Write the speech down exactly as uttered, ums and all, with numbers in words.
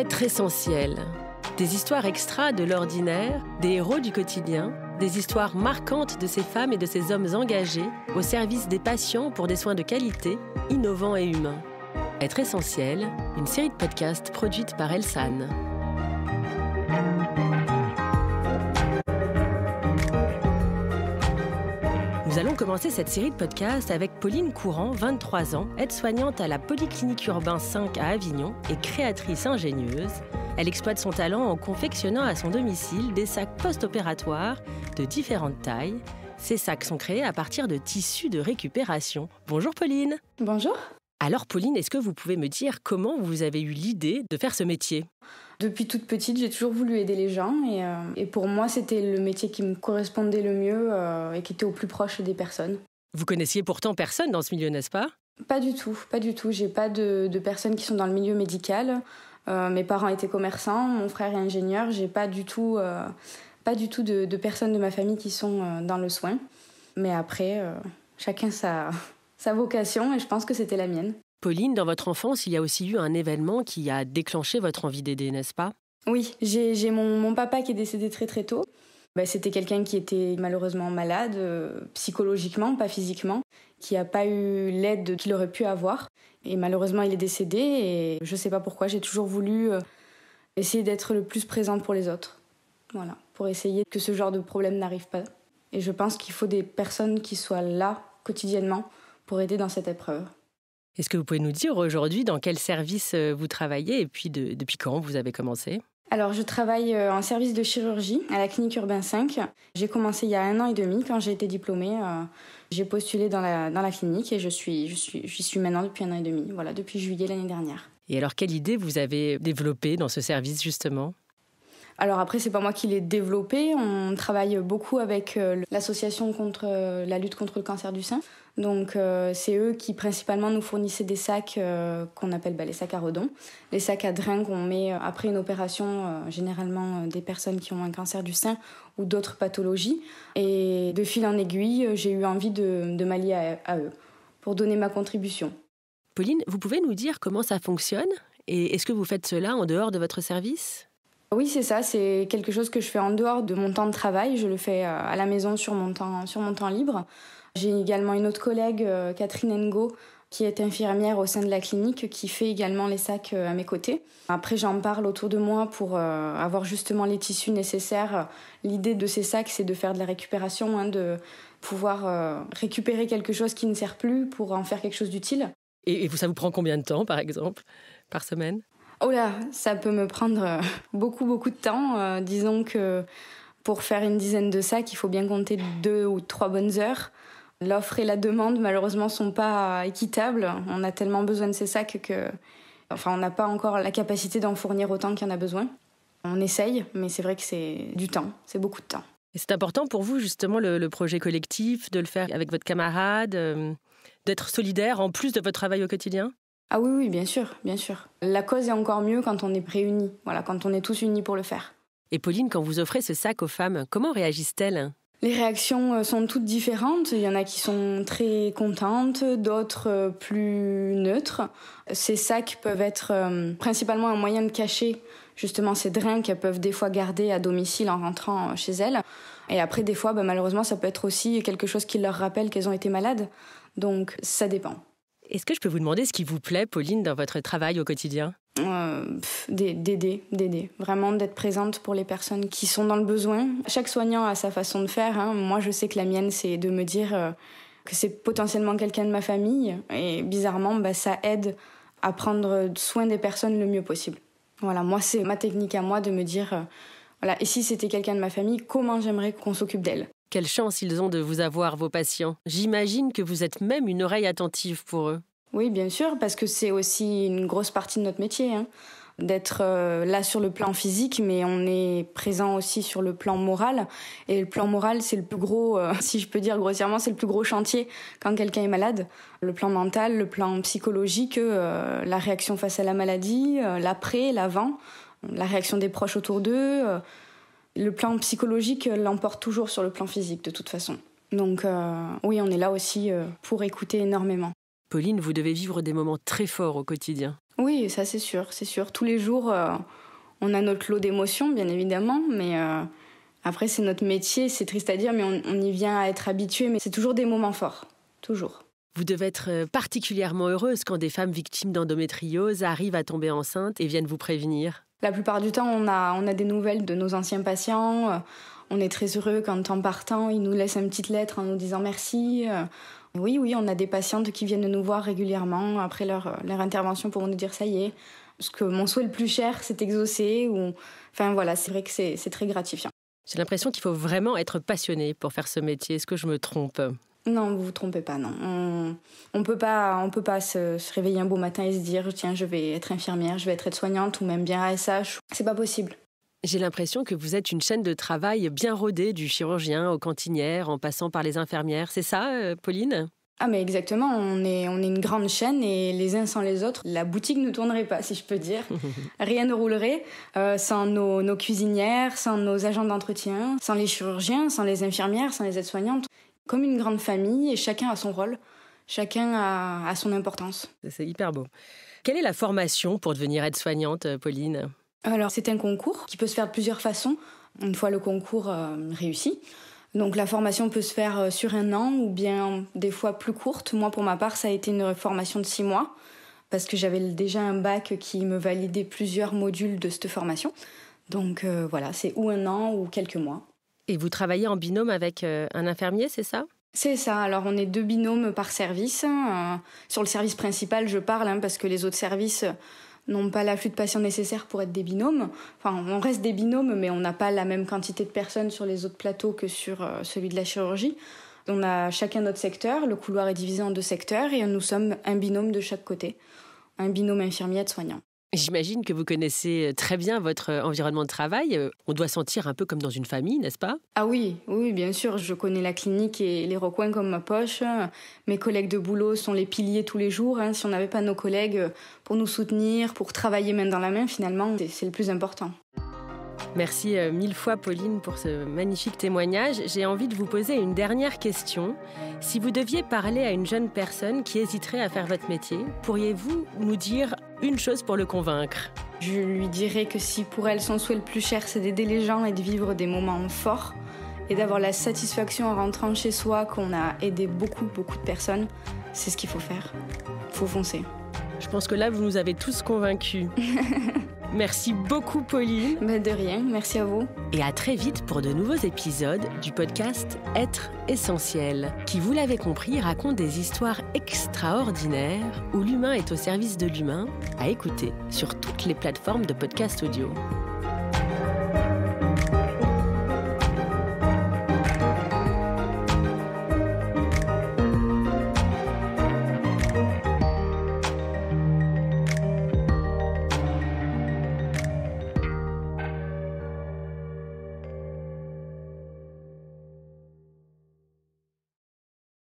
Être essentiel. Des histoires extra de l'ordinaire, des héros du quotidien, des histoires marquantes de ces femmes et de ces hommes engagés au service des patients pour des soins de qualité, innovants et humains. Être essentiel, une série de podcasts produite par Elsan. Nous allons commencer cette série de podcasts avec Pauline Courant, vingt-trois ans, aide-soignante à la Polyclinique Urbain cinq à Avignon et créatrice ingénieuse. Elle exploite son talent en confectionnant à son domicile des sacs post-opératoires de différentes tailles. Ces sacs sont créés à partir de tissus de récupération. Bonjour Pauline. Bonjour. Alors Pauline, est-ce que vous pouvez me dire comment vous avez eu l'idée de faire ce métier ? Depuis toute petite, j'ai toujours voulu aider les gens et, euh, et pour moi, c'était le métier qui me correspondait le mieux euh, et qui était au plus proche des personnes. Vous connaissiez pourtant personne dans ce milieu, n'est-ce pas ? Pas du tout, pas du tout. J'ai pas de, de personnes qui sont dans le milieu médical. Euh, mes parents étaient commerçants, mon frère est ingénieur. J'ai pas du tout, euh, pas du tout de, de personnes de ma famille qui sont euh, dans le soin. Mais après, euh, chacun sa, sa vocation et je pense que c'était la mienne. Pauline, dans votre enfance, il y a aussi eu un événement qui a déclenché votre envie d'aider, n'est-ce pas ? Oui, j'ai, j'ai mon, mon papa qui est décédé très très tôt. Ben, c'était quelqu'un qui était malheureusement malade, euh, psychologiquement, pas physiquement, qui n'a pas eu l'aide qu'il aurait pu avoir. Et malheureusement, il est décédé et je ne sais pas pourquoi, j'ai toujours voulu euh, essayer d'être le plus présente pour les autres. Voilà, pour essayer que ce genre de problème n'arrive pas. Et je pense qu'il faut des personnes qui soient là quotidiennement pour aider dans cette épreuve. Est-ce que vous pouvez nous dire aujourd'hui dans quel service vous travaillez et puis de, depuis quand vous avez commencé ? Alors, je travaille en service de chirurgie à la clinique Urbain cinq. J'ai commencé il y a un an et demi. Quand j'ai été diplômée, euh, j'ai postulé dans la, dans la clinique et je suis, je suis, j'y suis maintenant depuis un an et demi. Voilà, depuis juillet l'année dernière. Et alors, quelle idée vous avez développée dans ce service, justement ? Alors après, c'est pas moi qui l'ai développé. On travaille beaucoup avec euh, l'association contre euh, la lutte contre le cancer du sein. Donc euh, c'est eux qui principalement nous fournissaient des sacs euh, qu'on appelle bah, les sacs à redons. Les sacs à drain qu'on met après une opération, euh, généralement euh, des personnes qui ont un cancer du sein ou d'autres pathologies. Et de fil en aiguille, j'ai eu envie de, de m'allier à, à eux pour donner ma contribution. Pauline, vous pouvez nous dire comment ça fonctionne ? Et est-ce que vous faites cela en dehors de votre service ? Oui, c'est ça. C'est quelque chose que je fais en dehors de mon temps de travail. Je le fais à la maison sur mon temps, sur mon temps libre. J'ai également une autre collègue, Catherine Ngo, qui est infirmière au sein de la clinique, qui fait également les sacs à mes côtés. Après, j'en parle autour de moi pour avoir justement les tissus nécessaires. L'idée de ces sacs, c'est de faire de la récupération, hein, de pouvoir récupérer quelque chose qui ne sert plus pour en faire quelque chose d'utile. Et ça vous prend combien de temps, par exemple, par semaine ? Oh là, ça peut me prendre beaucoup, beaucoup de temps. Euh, disons que pour faire une dizaine de sacs, il faut bien compter deux ou trois bonnes heures. L'offre et la demande, malheureusement, sont pas équitables. On a tellement besoin de ces sacs que, enfin, on n'a pas encore la capacité d'en fournir autant qu'il y en a besoin. On essaye, mais c'est vrai que c'est du temps, c'est beaucoup de temps. Et c'est important pour vous, justement, le, le projet collectif, de le faire avec votre camarade, euh, d'être solidaire en plus de votre travail au quotidien ? Ah oui, oui, bien sûr, bien sûr. La cause est encore mieux quand on est réunis, voilà, quand on est tous unis pour le faire. Et Pauline, quand vous offrez ce sac aux femmes, comment réagissent-elles ? Les réactions sont toutes différentes. Il y en a qui sont très contentes, d'autres plus neutres. Ces sacs peuvent être euh, principalement un moyen de cacher justement ces drains qu'elles peuvent des fois garder à domicile en rentrant chez elles. Et après, des fois, bah, malheureusement, ça peut être aussi quelque chose qui leur rappelle qu'elles ont été malades. Donc, ça dépend. Est-ce que je peux vous demander ce qui vous plaît, Pauline, dans votre travail au quotidien ? euh, pff, D'aider, d'aider. Vraiment d'être présente pour les personnes qui sont dans le besoin. Chaque soignant a sa façon de faire. Hein. Moi, je sais que la mienne, c'est de me dire euh, que c'est potentiellement quelqu'un de ma famille. Et bizarrement, bah, ça aide à prendre soin des personnes le mieux possible. Voilà, moi, c'est ma technique à moi de me dire, euh, voilà, et si c'était quelqu'un de ma famille, comment j'aimerais qu'on s'occupe d'elle ? Quelle chance ils ont de vous avoir, vos patients. J'imagine que vous êtes même une oreille attentive pour eux. Oui, bien sûr, parce que c'est aussi une grosse partie de notre métier, hein, d'être euh, là sur le plan physique, mais on est présent aussi sur le plan moral. Et le plan moral, c'est le plus gros, euh, si je peux dire grossièrement, c'est le plus gros chantier quand quelqu'un est malade. Le plan mental, le plan psychologique, euh, la réaction face à la maladie, euh, l'après, l'avant, la réaction des proches autour d'eux. Euh, Le plan psychologique l'emporte toujours sur le plan physique, de toute façon. Donc euh, oui, on est là aussi euh, pour écouter énormément. Pauline, vous devez vivre des moments très forts au quotidien. Oui, ça c'est sûr, c'est sûr. Tous les jours, euh, on a notre lot d'émotions, bien évidemment, mais euh, après c'est notre métier, c'est triste à dire, mais on, on y vient à être habitué, mais c'est toujours des moments forts, toujours. Vous devez être particulièrement heureuse quand des femmes victimes d'endométriose arrivent à tomber enceintes et viennent vous prévenir. La plupart du temps, on a, on a des nouvelles de nos anciens patients. On est très heureux quand, en partant, ils nous laissent une petite lettre en nous disant merci. Oui, oui, on a des patientes qui viennent nous voir régulièrement après leur, leur intervention pour nous dire ça y est. Parce que mon souhait le plus cher, c'est exaucé. Ou... Enfin voilà, c'est vrai que c'est, c'est très gratifiant. J'ai l'impression qu'il faut vraiment être passionné pour faire ce métier. Est-ce que je me trompe ? Non, vous vous trompez pas, non. On on peut pas, on peut pas se, se réveiller un beau matin et se dire tiens, je vais être infirmière, je vais être aide-soignante ou même bien A S H. C'est pas possible. J'ai l'impression que vous êtes une chaîne de travail bien rodée, du chirurgien aux cantinières, en passant par les infirmières. C'est ça, euh, Pauline ? Ah mais exactement, on est, on est une grande chaîne et les uns sans les autres, la boutique ne tournerait pas, si je peux dire. Rien ne roulerait euh, sans nos, nos cuisinières, sans nos agents d'entretien, sans les chirurgiens, sans les infirmières, sans les aides-soignantes. Comme une grande famille et chacun a son rôle, chacun a, a son importance. C'est hyper beau. Quelle est la formation pour devenir aide-soignante, Pauline ? Alors c'est un concours qui peut se faire de plusieurs façons, une fois le concours euh, réussi. Donc la formation peut se faire sur un an ou bien des fois plus courte. Moi pour ma part ça a été une formation de six mois parce que j'avais déjà un bac qui me validait plusieurs modules de cette formation. Donc euh, voilà, c'est ou un an ou quelques mois. Et vous travaillez en binôme avec euh, un infirmier, c'est ça ? C'est ça, alors on est deux binômes par service. Euh, sur le service principal, je parle, hein, parce que les autres services n'ont pas l'afflux de patients nécessaire pour être des binômes. Enfin, on reste des binômes, mais on n'a pas la même quantité de personnes sur les autres plateaux que sur euh, celui de la chirurgie. On a chacun notre secteur, le couloir est divisé en deux secteurs, et nous sommes un binôme de chaque côté. Un binôme infirmier-aide-soignant. J'imagine que vous connaissez très bien votre environnement de travail. On doit sentir un peu comme dans une famille, n'est-ce pas ? Ah oui, oui, bien sûr. Je connais la clinique et les recoins comme ma poche. Mes collègues de boulot sont les piliers tous les jours. Hein. Si on n'avait pas nos collègues pour nous soutenir, pour travailler main dans la main, finalement, c'est le plus important. Merci mille fois, Pauline, pour ce magnifique témoignage. J'ai envie de vous poser une dernière question. Si vous deviez parler à une jeune personne qui hésiterait à faire votre métier, pourriez-vous nous dire une chose pour le convaincre ? Je lui dirais que si pour elle, son souhait le plus cher, c'est d'aider les gens et de vivre des moments forts et d'avoir la satisfaction en rentrant chez soi qu'on a aidé beaucoup, beaucoup de personnes, c'est ce qu'il faut faire. Il faut foncer. Je pense que là, vous nous avez tous convaincus. Merci beaucoup, Pauline. Ben de rien, merci à vous. Et à très vite pour de nouveaux épisodes du podcast Être essentiel, qui, vous l'avez compris, raconte des histoires extraordinaires où l'humain est au service de l'humain, à écouter sur toutes les plateformes de podcast audio.